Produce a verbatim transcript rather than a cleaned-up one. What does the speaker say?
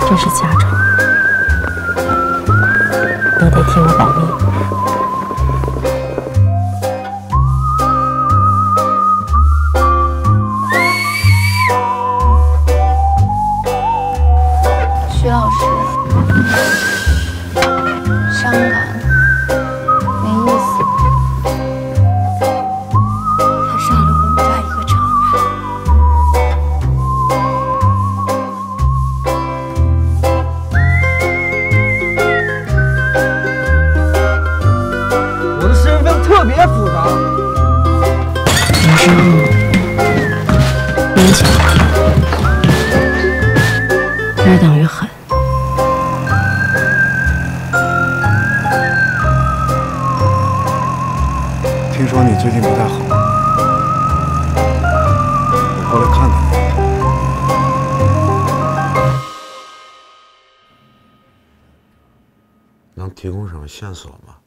这是家丑，你得替我保密。 徐老师，伤感，没意思。他杀了我们家一个长人。我的身份特别复杂。 人生勉强约等于狠。 听说你最近不太好，我过来看看你。能提供什么线索吗？